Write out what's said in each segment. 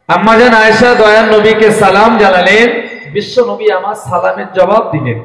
আম্মাজান আয়েশা দয়ার নবীকে সালাম জানালেন, বিশ্ব নবী আমার সালামের জবাব দিলেন।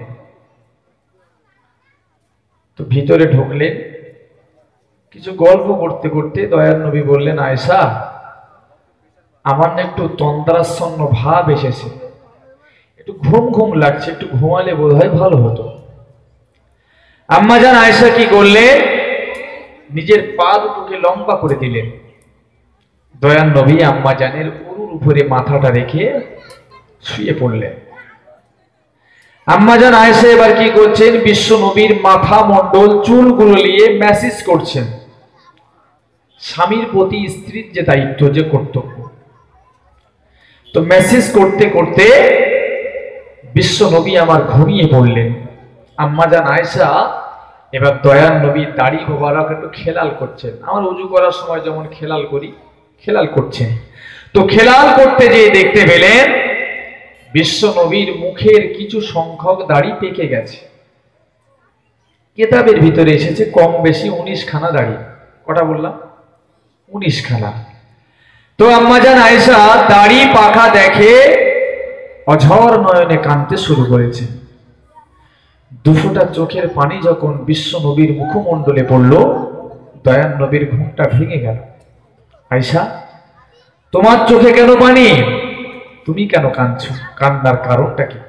তো ভিতরে ঢুকলেন, কিছু গল্প করতে করতে দয়ার নবী বললেন, আয়েশা আমার না একটু তন্দ্রাচ্ছন্ন ভাব এসেছে, একটু ঘুম ঘুম লাগছে, একটু ঘুমালে বোধহয় ভালো হতো। আম্মাজান আয়েশা কি করলেন, নিজের পা দুটোকে লম্বা করে দিলেন। দয়ার নবী আম্মাজানের উরুর উপরে মাথাটা রেখে শুয়ে পড়লেন। আম্মাজান আয়েশা এবার কি করছেন, বিশ্ব নবীর মাথা মণ্ডল চুলগুলো নিয়ে ম্যাসেজ করছেন। স্বামীর প্রতি স্ত্রীর যে দায়িত্ব, যে কর্তব্য, তো মেসেজ করতে করতে বিশ্ব নবী আমার ঘুমিয়ে পড়লেন। আম্মাজান আয়েশা এবার দয়ার নবীর দাড়ি মোবারক একটু খেলাল করছেন। আমার উজু করার সময় যেমন খেলাল করি, খেলাল করছেন। তো খেলাল করতে যেয়ে দেখতে পেলেন বিশ্ব নবীর মুখের কিছু সংখ্যক দাড়ি পেকে গেছে। কিতাবের ভিতরে এসেছে কম বেশি 19 খানা দাড়ি। কটা বললাম? 19 খানা। তো আম্মাজান আয়েশা দাড়ি পাকা দেখে অঝর নয়নে কাঁদতে শুরু করেছে। দুফোঁটা চোখের পানি যখন বিশ্ব নবীর মুখমণ্ডলে পড়ল, দয়ার নবীর ঘুমটা ভেঙে গেল। আয়েশা, তোমার চোখে কেন পানি? তুমি কেন কাঁদছো? কান্নার কারণটা কি?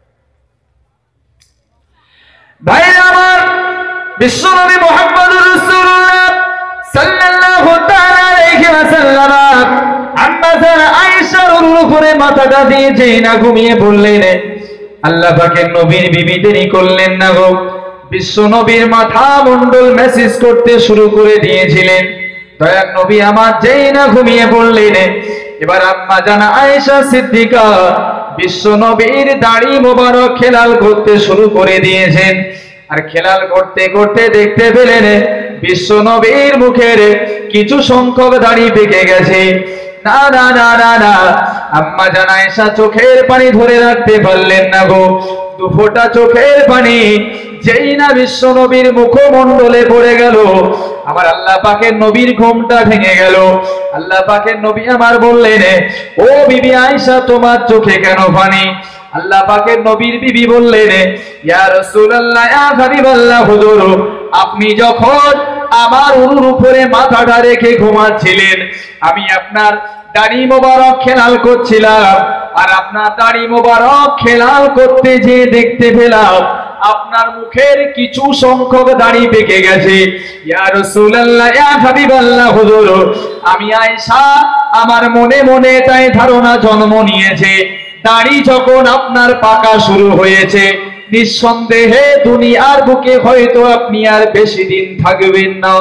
ভাই আমার, বিশ্ব নবী মুহাম্মদুর রাসূলুল্লাহ সাল্লাল্লাহু তাআলা আলাইহি ওয়াসাল্লাম আম্মাজান আয়েশার উপরে মাথাটা দিয়ে যেই না ঘুমিয়ে পড়লেন, আল্লাহ পাকের নবীর বিবি দেরি করলেন না গো। বিশ্ব নবীর মাথা মণ্ডল মেসেজ করতে শুরু করে দিয়েছিলেন। দয়ার নবী আমার যেই না ঘুমিয়ে পড়লেন, এবার আম্মাজান আয়েশা সিদ্দিকা বিশ্ব নবীর দাড়ি মোবারক খেলাল করতে শুরু করে দিয়েছেন। আর খেলাল করতে করতে দেখতে পেলেন বিশ্ব নবীর মুখের কিছু সংখ্যক দাড়ি পেকে গেছে। না না না না না, আম্মাজান আয়েশা চোখের পানি ধরে রাখতে পারলেন না গো। দুফোঁটা চোখের পানি যেই না বিশ্ব নবীর মুখমণ্ডলে পড়ে গেল, আমার আল্লাহ পাকের নবীর ঘুমটা ভেঙে গেল। আল্লাহ পাকের নবী আমার বললেন, ও বিবি আয়েশা, তোমার চোখে কেন পানি? আল্লাহ পাকের নবীর বিবি বললেন, ইয়া রাসূলুল্লাহ, ইয়া হাবিবাল্লাহ, হুজুর আপনি যখন আমার উরুর উপরে মাথাটা রেখে ঘুমাচ্ছিলেন, আমি আপনার দাড়ি মোবারক খেলাল করছিলাম। আর আপনার দাড়ি মোবারক খেলাল করতে যে দেখতে পেলাম আপনার মুখের কিছু সংখ্যক দাড়ি পেকে গেছে। ইয়া রাসূলুল্লাহ, ইয়া হাবিবাল্লাহ, হুজুর আমি আয়েশা আমার মনে মনে এটাই ধারণা জন্ম নিয়েছে, দাড়ি যখন আপনার পাকা শুরু হয়েছে, নিঃসন্দেহে দুনিয়ার বুকে হয়তো আপনি আর বেশি দিন থাকবেন না।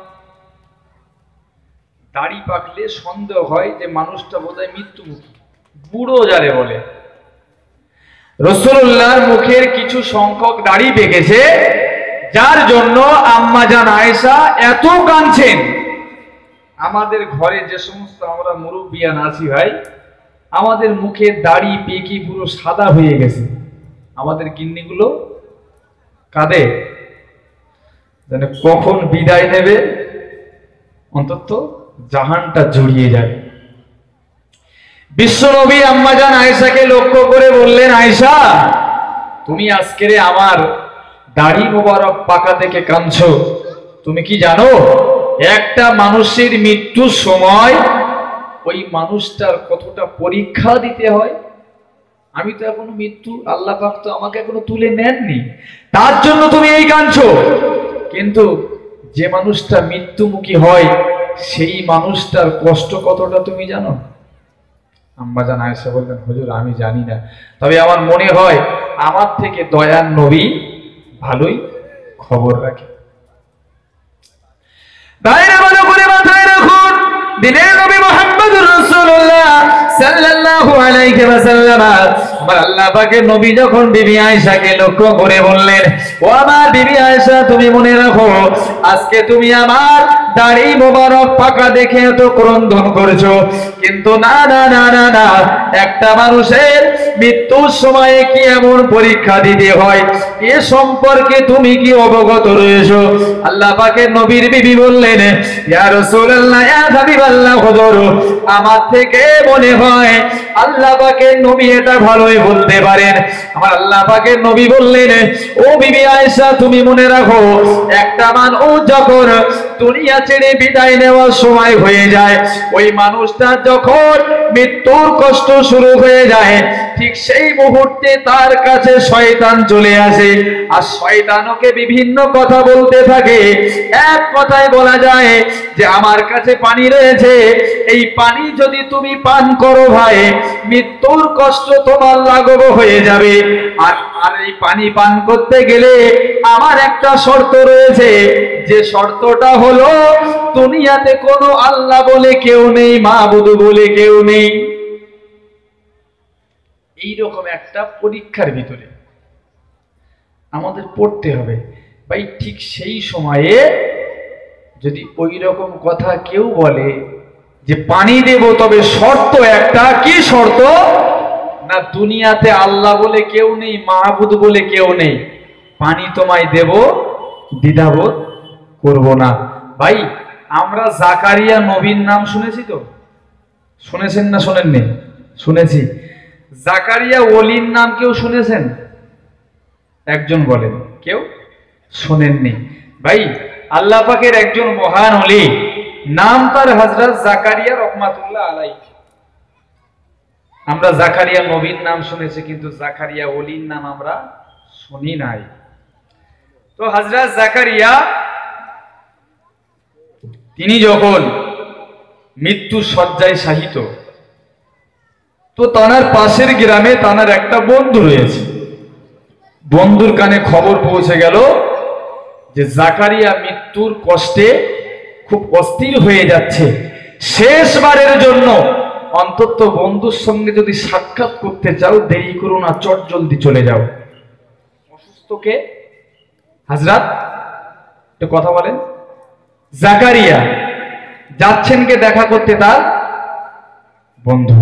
দাড়ি পাকলে সন্দেহ হয় যে মানুষটা বোধহয় মৃত্যুমুখী, বুড়ো যারে বলে। রাসূলুল্লাহর মুখের কিছু সংখ্যক দাড়ি পেকেছে, যার জন্য আম্মাজান আয়েশা এত কাঁদছেন। আমাদের ঘরে যে সমস্ত আমরা মুরব্বিয়ান আছি ভাই, আমাদের মুখে দাড়ি পেকে পুরো সাদা হয়ে গেছে, আমাদের গিন্নিগুলো কাঁদে জানে কখন বিদায় নেবে, অন্তত জাহানটা জড়িয়ে যাবে। বিশ্ব নবী আম্মাজান আয়েশাকে লক্ষ্য করে বললেন, আয়েশা তুমি আজকে আমার দাড়ি মোবারক পাকা থেকে কাঁদছো, তুমি কি জানো একটা মানুষের মৃত্যুর সময় ওই মানুষটার কতটা পরীক্ষা দিতে হয়? আমি তো এখনো মৃত্যু, আল্লাহ পাক তো আমাকে এখনো তুলে নেননি, তার জন্য তুমি এই কাঁদছো। কিন্তু যে মানুষটা মৃত্যুমুখী হয় সেই মানুষটার কষ্ট কতটা তুমি জানো? আম্মাজান আয়েশা বললেন, হুজুর আমি জানি না, তবে আমার মনে হয় আমার থেকে দয়ার নবী ভালোই খবর রাখে। ভাইরা ভালো করে মাথায় রাখুন, দিনের নবী মুহাম্মদুর রাসূলুল্লাহ সাল্লাল্লাহু আলাইহি ওয়াসাল্লাম আমার আল্লাহ পাকের নবী যখন বিবি আয়েশাকে লক্ষ্য করে বললেন, ও আমার বিবি আয়েশা তুমি মনে রাখো, আজকে তুমি আমার দাড়ি মোবারক পাকা দেখে এত ক্রন্দন করেছো, কিন্তু না না না না না, একটা মানুষের মৃত্যুর সময়ে কি এমন পরীক্ষা দিতে হয় এ সম্পর্কে তুমি কি অবগত রয়েছো? আল্লাহ পাকের নবীর বিবি বললেন, ইয়া রাসূলুল্লাহ, ইয়া হাবিবাল্লাহ, হুজুর আমার থেকে মনে হয় আল্লাহ পাকের নবী এটা ভালোই বলতে পারেন। আমার আল্লাহ পাকের নবী বললেন, ও বিবি আয়েশা, তুমি মনে রাখো, একটা মানুষ যখন দুনিয়া ছেড়ে বিদায় নেওয়ার সময় হয়ে যায়, ওই মানুষটা যখন মৃত্যুর কষ্ট শুরু হয়ে যায়, ঠিক সেই মুহূর্তে তার কাছে শয়তান চলে আসে, আর শয়তানকে বিভিন্ন কথা বলতে থাকে। এক কথায় বলা যায় যে আমার কাছে পানি রয়েছে, এই পানি যদি তুমি পান করো ভাই, মৃত্যুর কষ্ট তোমার লাঘব হয়ে যাবে। আর এই পানি পান করতে গেলে আমার একটা শর্ত রয়েছে, যে শর্তটা হলো দুনিয়াতে কোনো আল্লাহ বলে কেউ নেই, মাবুদ বলে কেউ নেই। এইরকম একটা পরীক্ষার ভিতরে আমাদের পড়তে হবে ভাই। ঠিক সেই সময়ে যদি ওই রকম কথা কেউ বলে যে পানি দেব, তবে শর্ত একটা, কি শর্ত? না দুনিয়াতে আল্লাহ বলে কেউ নেই, মাহবুদ বলে কেউ নেই, পানি তোমায় দেব, দ্বিধাবোধ করব না। ভাই আমরা জাকারিয়া নবীর নাম শুনেছি তো? শুনেছেন না শোনেননি? শুনেছি। জাকারিয়া ওলির নাম কেউ শুনেছেন? একজন বলেন। কেউ শোনেননি? ভাই আল্লাহ পাকের একজন মহান ওলি, নাম তার হযরত জাকারিয়া রহমাতুল্লাহ আলাইহি। আমরা জাকারিয়া নবীর নাম শুনেছি, কিন্তু জাকারিয়া ওলির নাম আমরা শুনি নাই। তো হযরত জাকারিয়া তিনি যখন মৃত্যু শয্যায় শায়িত, তো তার পাশের গ্রামে তার একটা বন্ধু রয়েছে। বন্ধুর কানে খবর পৌঁছে গেল যে জাকারিয়া মৃত্যুর কষ্টে খুব অস্থির হয়ে যাচ্ছে, শেষবারের জন্য অন্তত বন্ধুর সঙ্গে যদি সাক্ষাৎ করতে চাও দেরি করো না, চট জলদি চলে যাও। অসুস্থকে হযরত একটু কথা বলেন। জাকারিয়া যাচ্ছেন কে দেখা করতে? তার বন্ধু।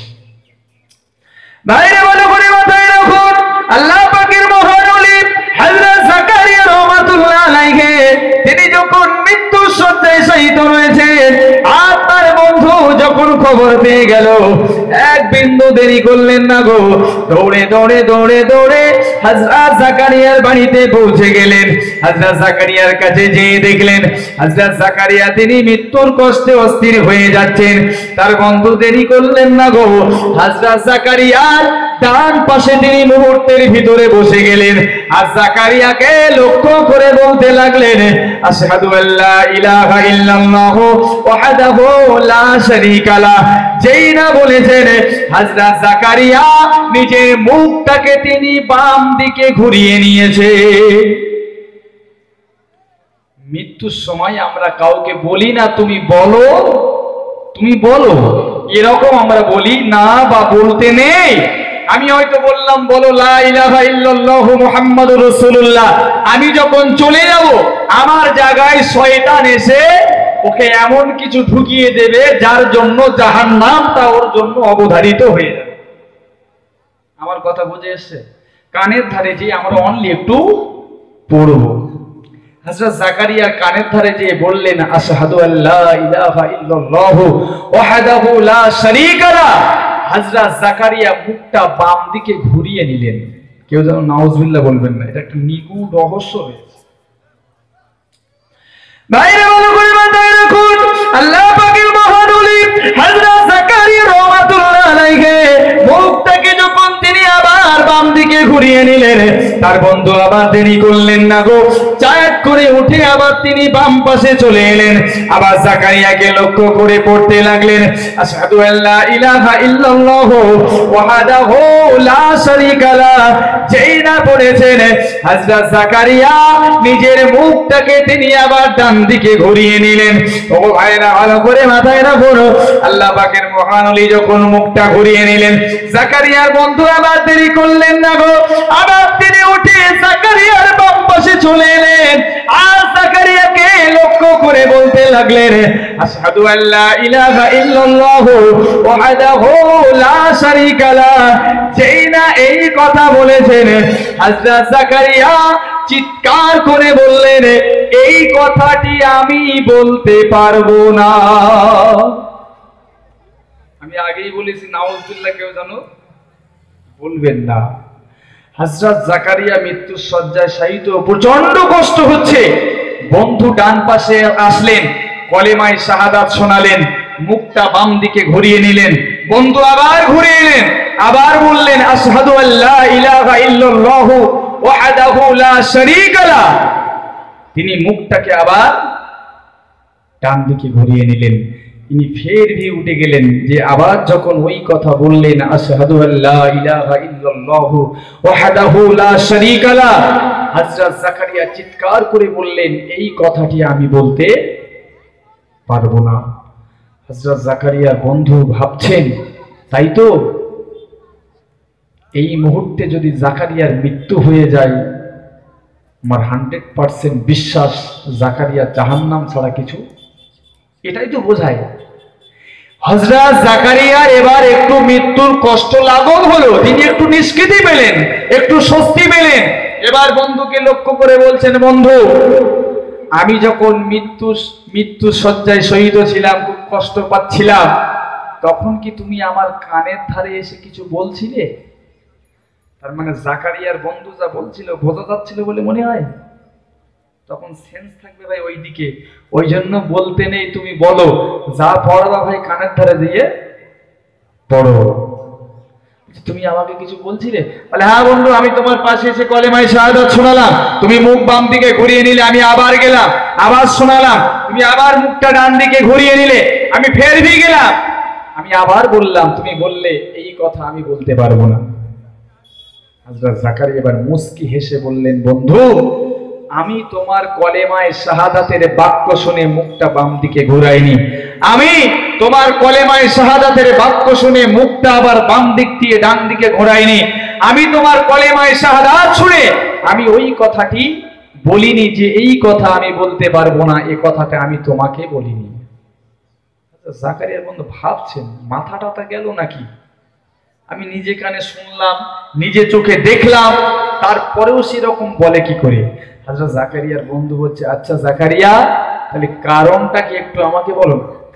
বাইরে বলে করে মাথায় রাখুন, আল্লাহ পাকের মহান ওলি হযরত জাকারিয়া রহমাতুল্লাহ আলাইহি তিনি যখন মৃত্যু শয্যায় শায়িত রয়েছেন, আর তার বন্ধু যখন খবর পেয়ে গেল, এক বিন্দু দেরি করলেন না গো, দৌড়ে দৌড়ে দৌড়ে দৌড়ে হযরত জাকারিয়ার বাড়িতে পৌঁছে গেলেন। হযরত জাকারিয়ার কাছে যেয়ে দেখলেন হযরত জাকারিয়া তিনি মৃত্যুর কষ্টে অস্থির হয়ে যাচ্ছেন। তার বন্ধু দেরি করলেন না গো, হযরত জাকারিয়ার ডান পাশে তিনি মুহূর্তের ভিতরে বসে গেলেন, আর জাকারিয়াকে লক্ষ্য করে বলতে লাগলেন, আশহাদু আল্লা ইলাহা ইল্লাল্লাহ ওয়াহদাহু লা শারীকা লাহ। যেই না বলেছেন, হযরত জাকারিয়া নিজের মুখটাকে তিনি বাম দিকে ঘুরিয়ে নিয়েছে। মৃত্যুর সময় আমরা কাউকে বলি না তুমি বলো, তুমি বলো, এরকম আমরা বলি না বা বলতে নেই। আমি হয়তো বললাম বলো লা ইলাহা ইল্লাল্লাহু মুহাম্মাদুর রাসূলুল্লাহ, আমি যখন চলে যাব আমার জায়গায় শয়তান এসে ওকে এমন কিছু ঢুকিয়ে দেবে যার জন্য জাহান্নামটা ওর জন্য অবধারিত হয়ে যাবে। আমার কথা বুঝে এসেছে? কানের ধারে যে আমরা অনলি একটু পড়ব। হযরত জাকারিয়া কানের ধারে যে বললেন, আশহাদু আল্লা ইলাহা ইল্লাল্লাহু ওয়াহদাহু লা শারীকা লাহ। হযরত জাকারিয়া মুখটা বাম দিকে ঘুরিয়ে নিলেন। কেউ যেন নাউজুবিল্লাহ বলবেন না, এটা একটা নিগূঢ় রহস্য রয়েছে। বাইরে বলো করে মাথায় রাখুন, আল্লাহ পাকের মহান ওলি হযরত জাকারিয়া রাহমাতুল্লাহ আলাইহি মুখটাকে যখন তিনি আবার বাম দিকে ঘুরিয়ে নিলেন, তার বন্ধু আবার দেরি করলেন না গো, চায়াত করে উঠে আবার তিনি বাম পাশে চলে এলেন, আবার জাকারিয়াকে লক্ষ্য করে পড়তে লাগলেন, আশহাদু আল্লা ইলাহা ইল্লাল্লাহু ওয়াহদাহু লা শারীকা লাহ। যেই না পড়েছেন, হযরত জাকারিয়া নিজের মুখটাকে তিনি আবার ডান দিকে ঘুরিয়ে নিলেন। ও ভাইরা ভালো করে মাথায় রাখুন, আল্লাহ পাকের মহান ওলি যখন মুখটা ঘুরিয়ে নিলেন, জাকারিয়ার বন্ধু আবার দেরি করলেন না গো, আবার তিনি উঠে জাকারিয়ার বাম পাশে চলে এলেন, আর জাকারিয়াকে লক্ষ্য করে বলতে লাগলেন, আশহাদু আল্লা ইলাহা ইল্লাল্লাহ ওয়াহদাহু লা শারীকা লা। যেই না এই কথা বলেছেন, হযরত জাকারিয়া চিৎকার করে বললেন, এই কথাটি আমি বলতে পারবো না। আমি আগেই বলেছি নাউজুবিল্লাহ কেউ জানো বলবেন না। হযরত জাকারিয়া মৃত্যুর শয্যায় শায়িত, প্রচন্ড কষ্ট হচ্ছে। বন্ধু ডান পাশে আসলেন, কলেমায়ে শাহাদাত শোনালেন, মুখটা বাম দিকে ঘুরিয়ে নিলেন। বন্ধু আবার ঘুরে এলেন, আবার বললেন, আশহাদু আল্লা ইলাহা ইল্লাল্লাহ ওয়াহদাহু লা শারীকা লা। তিনি মুখটাকে আবার ডান দিকে ঘুরিয়ে নিলেন। তিনি ফের ভি উঠে গেলেন, যে আবার যখন ওই কথা বললেন, আশহাদু আল্লা ইলাহা ইল্লাল্লাহ ওয়াহদাহু লা শারীকা লা, হযরত জাকারিয়া চিৎকার করে বললেন, এই কথাটি আমি বলতে পারবো না। হযরত জাকারিয়া বন্ধু ভাবছেন, তাই তো, এই মুহূর্তে যদি জাকারিয়ার মৃত্যু হয়ে যায়, আমার 100% বিশ্বাস জাকারিয়া জাহান্নাম ছাড়া কিছু, এটাই তো বোঝায়। হযরত জাকারিয়া এবার একটু মৃত্যুর কষ্ট লাঘব হলো, তিনি একটু নিষ্কৃতি পেলেন, একটু স্বস্তি পেলেন। এবার বন্ধুকে লক্ষ্য করে বলছেন, বন্ধু আমি যখন মৃত্যু শয্যায় শহীদ ছিলাম, খুব কষ্ট পাচ্ছিলাম, তখন কি তুমি আমার কানের ধারে এসে কিছু বলছিলে? তার মানে জাকারিয়ার বন্ধু যা বলছিল বোঝা যাচ্ছিল বলে মনে হয়। তখন সেন্স থাকবে ভাই ওইদিকে, ওই জন্য বলতে নেই, তুমি বলো, যা পড়বা ভাই কানের ধারে দিয়ে পড়ো। তুমি আমাকে কিছু বলছিলে? বলে, হ্যাঁ বন্ধু, আমি তোমার পাশে এসে কলেমায়ে শাহাদাত শোনালাম, তুমি মুখ বাম দিকে ঘুরিয়ে নিলে, আমি আবার গেলাম, আবার শোনালাম, তুমি আবার মুখটা ডান দিকে ঘুরিয়ে নিলে, আমি ফের ভি গেলাম, আমি আবার বললাম, তুমি বললে এই কথা আমি বলতে পারবো না। হযরত জাকারিয়া এবার মুস্কি হেসে বললেন, বন্ধু আমি তোমার কলেমায়ে শাহাদাতের বাক্য শুনে মুখটা বাম দিকে ঘুরাইনি, আমি তোমার কলেমায়ে শাহাদাতের বাক্য শুনে মুখটা আবার বাম দিক দিয়ে ডান দিকে ঘোরাইনি, আমি তোমার কলেমায়ে শাহাদাত শুনে আমি ওই কথাটি বলিনি যে এই কথা আমি বলতে পারবো না, এই কথাটা আমি তোমাকে বলিনি। জাকারিয়ার বন্ধু ভাবছেন, মাথা টাথা গেল নাকি? আমি নিজে কানে শুনলাম, নিজে চোখে দেখলাম, তারপরেও সেরকম বলে কি করে? হযরত জাকারিয়ার বন্ধু বলছে, আচ্ছা জাকারিয়া, তাহলে কারণটা কি একটু আমাকে বলো।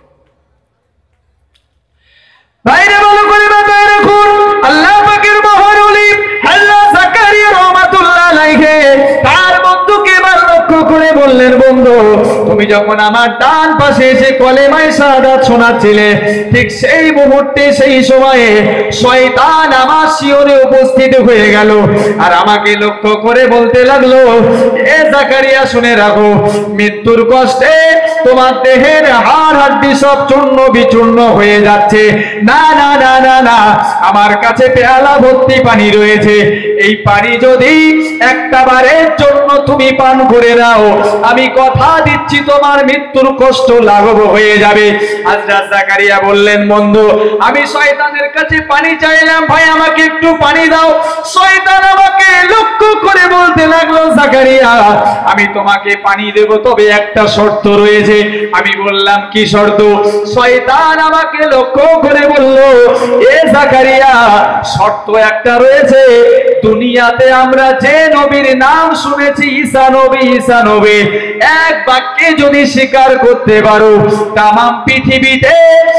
বাইরে ভালো করে মাথায় রাখুন, আল্লাহ পাকের মহান ওলি হযরত জাকারিয়া রাহমাতুল্লাহ আলাইহি তার বন্ধুকে এবার লক্ষ্য করে বললেন, বন্ধু তুমি যখন আমার ডান পাশে এসে কলেমায়ে শাহাদাত শোনাচ্ছিলে, ঠিক সেই মুহূর্তে সেই সময়ে শয়তান আমার শিয়রে উপস্থিত হয়ে গেল, আর আমাকে লক্ষ্য করে বলতে লাগলো, এ জাকারিয়া শুনে রাখো, মৃত্যুর কষ্টে তোমার দেহের হাড় হাড্ডি সব চূর্ণ বিচূর্ণ হয়ে যাচ্ছে, না না না না না, আমার কাছে পেয়ালা ভর্তি পানি রয়েছে, এই পানি যদি একটা বারের জন্য তুমি পান করে নাও, আমি কথা দিচ্ছি তোমার মৃত্যুর কষ্ট লাঘব হয়ে যাবে। হযরত জাকারিয়া বললেন, বন্ধু আমি শয়তানের কাছে পানি চাইলাম, ভাই আমাকে একটু পানি দাও। শয়তান আমাকে লক্ষ্য করে বলতে লাগলো, জাকারিয়া আমি তোমাকে পানি দেব, তবে একটা শর্ত রয়েছে। আমি বললাম, কি শর্ত? শয়তান আমাকে লক্ষ্য করে বলল, এ জাকারিয়া শর্ত একটা রয়েছে, দুনিয়াতে আমরা যে নবীর নাম শুনেছি ঈসা নবী, ঈসা নবী, এক বাক্যে যদি স্বীকার করতে পারো, তাম পৃথিবীতে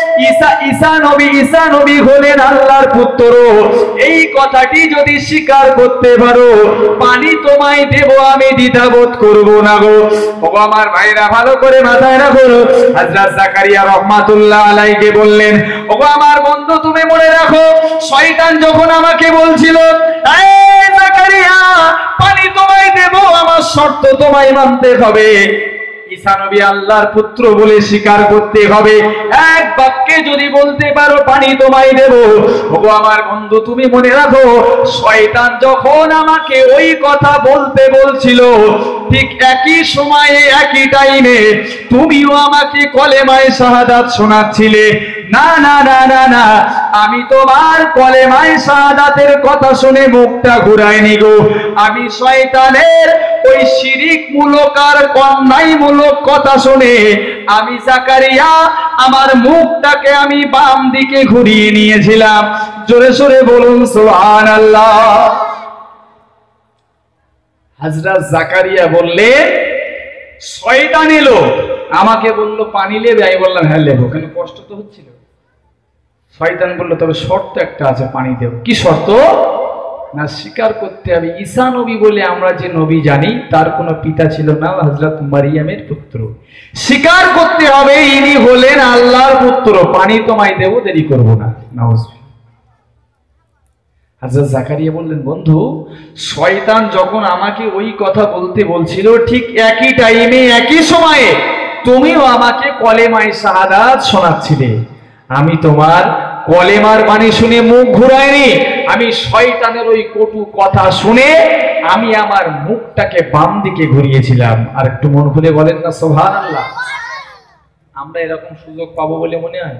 ঈসা নবী হলেন আল্লাহর পুত্র, এই কথাটি যদি স্বীকার করতে পারো, পানি তোমায় দেব, আমি দ্বিধাবোধ করব না গো। ওগো আমার ভাইরা ভালো করে মাথায় রাখো, হযরত জাকারিয়া রাহমাতুল্লাহ আলাইহি বললেন, ওগো আমার বন্ধু তুমি মনে রাখো, শয়তান যখন আমাকে বলছিল, এই জাকারিয়া পানি তোমায় দেব, আমার শর্ত তোমায় মানতে হবে, ঈসা নবী আল্লাহর পুত্র বলে স্বীকার করতে হবে, এক বাক্যে যদি বলতে পারো পানি তোমায় দেব। ওগো আমার বন্ধু তুমি মনে রাখো, শয়তান যখন আমাকে ওই কথা বলতে বলছিল, ঠিক একই সময়ে একই টাইমে তুমিও আমাকে কলেমায়ে শাহাদাত শোনাচ্ছিলে। না না না না না, আমি তোমার কলেমায়ে শাহাদাতের কথা শুনে মুখটা ঘুরাইনি গো, আমি শয়তানের ওই শিরিক মূলক আর অন্যায় মূলক কথা শুনে আমি জাকারিয়া আমার মুখটাকে আমি বাম দিকে ঘুরিয়ে নিয়েছিলাম। জোরে সোরে বলুন সুবহানাল্লাহ। হযরত জাকারিয়া বললেন, শয়তান এলো আমাকে বলল পানি নেবে, আমি বললাম হ্যাঁ নেবো, কেন কষ্ট তো হচ্ছিল। শয়তান বলল তবে শর্ত একটা আছে, পানি দেব। কি শর্ত? না, স্বীকার করতে হবে ঈসা নবী বলে আমরা যে নবী জানি তার কোনো পিতা ছিল না, হযরত মারিয়ামের পুত্র। স্বীকার করতে হবে ইনি হলেন আল্লাহর পুত্র, পানি তোমায় দেব, দেরি করব না। নাউজুবিল্লাহ। হযরত জাকারিয়া বললেন, বন্ধু শয়তান যখন আমাকে ওই কথা বলতে বলছিল ঠিক একই টাইমে একই সময়ে তুমিও আমাকে কলেমায়ে শাহাদাত শোনাচ্ছিলে। আমি তোমার কলেমার বাণী শুনে মুখ ঘুরাইনি, আমি শয়তানের ওই কটু কথা শুনে আমি আমার মুখটাকে বাম দিকে ঘুরিয়েছিলাম। আর একটু মন খুলে বলেন না সুবহানাল্লাহ। আমরা এরকম সুযোগ পাবো বলে মনে হয়?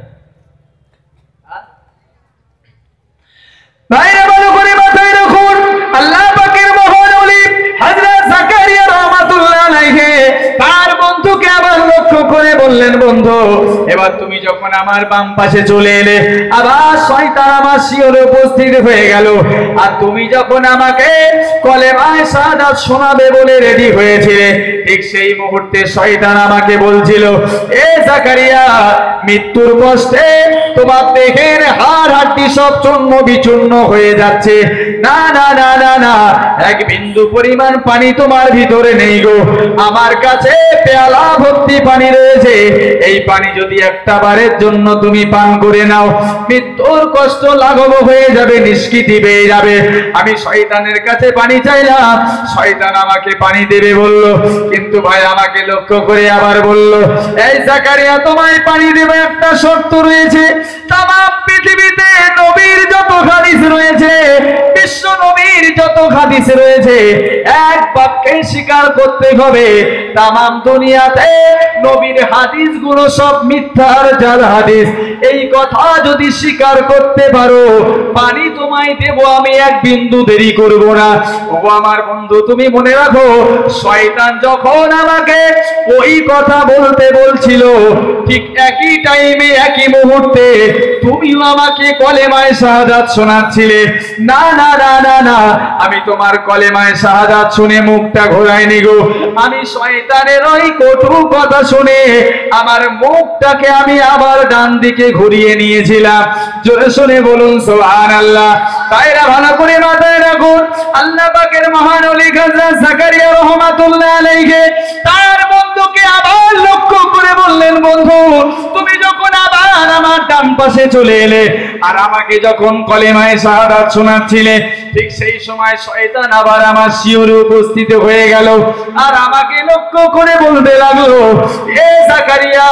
ভাইরা ভালো করে মাথায় রাখুন, আল্লাহ পাকের মহান ওলি হযরত জাকারিয়া রাহমাতুল্লাহ আলাইহি তার বন্ধুকে আবার লক্ষ্য করে বললেন, বন্ধু এবার তুমি যখন আমার বাম পাশে চলে এলে আবার শয়তান আমার শিয়রে উপস্থিত হয়ে গেল। আর তুমি যখন আমাকে কলেমায়ে শাহাদাত শোনাবে বলে রেডি হয়েছিলে, ঠিক সেই মুহূর্তে শয়তান আমাকে বলছিল, এ জাকারিয়া মৃত্যুর কষ্টে তোমার দেহের হাড় হাড্ডি সব চূর্ণ বিচূর্ণ হয়ে যাচ্ছে, না না না না না, এক বিন্দু পরিমাণ পানি তোমার ভিতরে নেই গো, আমার কাছে পেয়ালা ভর্তি পানি রয়েছে, এই পানি যদি একটা বারের জন্য তুমি পান করে নাও মৃত্যুর কষ্ট লাঘব হয়ে যাবে, নিষ্কৃতি পেয়ে যাবে। আমি শয়তানের কাছে পানি চাইলাম, শয়তান আমাকে পানি দেবে বলল, কিন্তু ভাই আমাকে লক্ষ্য করে আবার বলল, এই জাকারিয়া তোমায় পানি দেবে একটা শর্ত রয়েছে। তাম পৃথিবীতে নবীর যত হাদিস রয়েছে, বিশ্ব নবীর যত হাদিস রয়েছে, এক বাক্যে স্বীকার করতে হবে তামাম দুনিয়াতে নবীর হাদিসগুলো সব মিথ্যার জাল হাদিস। এই কথা যদি স্বীকার করতে পারো পানি তোমায় দেব, আমি এক বিন্দু দেরি করব না। ও আমার বন্ধু তুমি মনে রাখো, শয়তান যখন আমাকে ওই কথা বলতে বলছিল ঠিক একই টাইমে একই মুহূর্তে তুমিও আমাকে কলেমায়ে শাহাদাত শোনাচ্ছিলে। না না না না না, আমি তোমার কলেমায়ে শাহাদাত শুনে মুখটা ঘোরাইনি গো, আমি শয়তানের ওই কটু কথা শুনে আমার মুখটাকে আমি আবার ডান দিকে ঘুরিয়ে নিয়েছিলাম। জোরে শুনে বলুন সুবহানাল্লাহ। তাইরা ভালো করে মাথায় রাখুন, আল্লাহ পাকের মহান ওলি হযরত জাকারিয়া রাহমাতুল্লাহ আলাইহি তার বন্ধুকে আবার লক্ষ্য করে বললেন, বন্ধু তুমি যখন আবার আমার ডান পাশে চলে এলে আর আমাকে যখন কলেমায়ে শাহাদাত শোনাচ্ছিলে, ঠিক সেই সময় শয়তান আবার আমার শিয়রে উপস্থিত হয়ে গেল আর আমাকে লক্ষ্য করে বলতে লাগলো, এ জাকারিয়া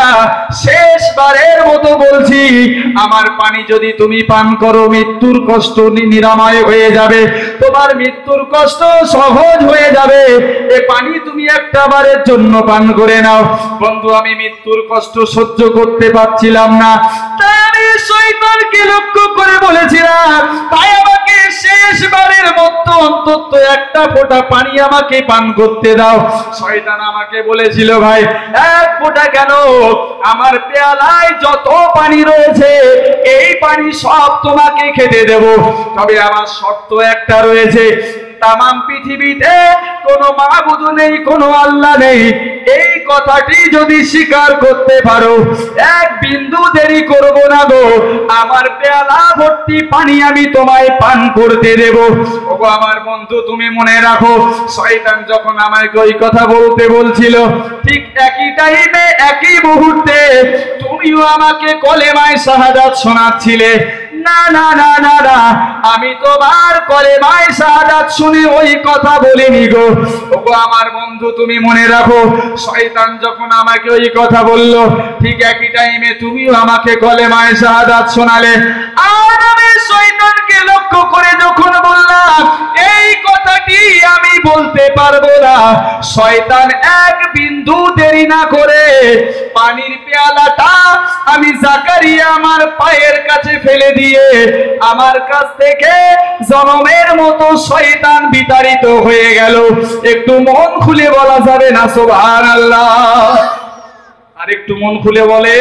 শেষবারের মতো বলছি, আমার পানি যদি তুমি পান করো মৃত্যুর কষ্ট নিরাময় হয়ে যাবে, তোমার মৃত্যুর কষ্ট সহজ হয়ে যাবে, এ পানি তুমি একটা বারের জন্য পান করে নাও। বন্ধু আমি মৃত্যুর কষ্ট সহ্য করতে পারছিলাম না, তাই আমি শয়তানকে লক্ষ্য করে বলেছিলাম, তাই আমাকে শেষবারের মতো অন্তত একটা ফোঁটা পানি আমাকে পান করতে দাও। শয়তান আমাকে বলেছিল, ভাই এক ফোঁটা কেন, আমার পেয়ালায় যত পানি রয়েছে এই পানি সব তোমাকে খেতে দেব, তবে আমার শর্ত একটা রয়েছে, তামাম পৃথিবীতে কোনো মাবুদ নেই, কোনো আল্লাহ নেই, এই কথাটি যদি স্বীকার করতে পারো এক বিন্দু দেরি করব না গো, আমার পেয়ালা ভর্তি পানি আমি তোমায় পান করতে দেব। ওগো আমার বন্ধু তুমি মনে রাখো, শয়তান যখন আমাকে ওই কথা বলতে বলছিল ঠিক একই টাইমে একই মুহূর্তে তুমিও আমাকে কলেমায়ে শাহাদাত শোনাচ্ছিলে। না না না না না, আমি তোমার কলেমায়ে শাহাদাত শুনে ওই কথা বলিনি গো। ওগো আমার বন্ধু তুমি মনে রাখো, শয়তান যখন আমাকে ওই কথা বলল ঠিক একই টাইমে তুমিও আমাকে কলেমায়ে শাহাদাত শোনালে। আর আমি শয়তানকে লক্ষ্য করে যখন বললাম এই কথাটি আমি বলতে পারবো না, শয়তান এক বিন্দু দেরি না করে পানির পেয়ালাটা আমি জাকারিয়া আমার পায়ের কাছে ফেলে দিয়ে আমার কাছ থেকে জনমের মতো শয়তান বিতাড়িত হয়ে গেল। একটু মন খুলে বলা যাবে না সুবহানাল্লাহ? আর একটু মন খুলে বলে।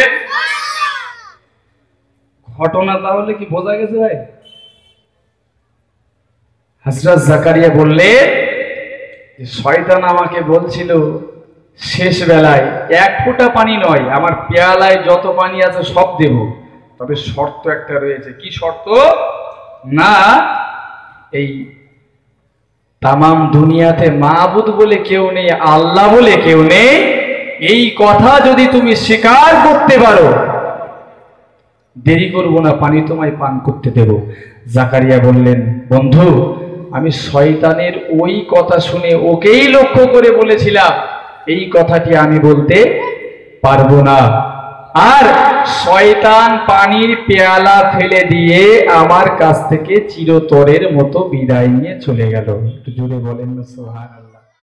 ঘটনা তাহলে কি বোঝা গেছে ভাই? হযরত জাকারিয়া বললে, শয়তান আমাকে বলছিল শেষ বেলায় এক ফোঁটা পানি নয়, আমার পেয়ালায় যত পানি আছে সব দেব, তবে শর্ত একটা রয়েছে। কি শর্ত? না, এই তামাম দুনিয়াতে মাবুদ বলে কেউ নেই, আল্লাহ বলে কেউ নেই, এই কথা যদি তুমি স্বীকার করতে পারো, দেরি করব না, পানি তোমায় পান করতে দেব। জাকারিয়া বললেন, বন্ধু, আমি শয়তানের ওই কথা শুনে ওকেই লক্ষ্য করে বলেছিলাম এই কথাটি আমি বলতে পারবো না। আর শয়তান পানির পেয়ালা ফেলে দিয়ে আমার কাছ থেকে চিরতরের মতো বিদায় নিয়ে চলে গেল। একটু জোরে বলেন না সুবহানাল্লাহ।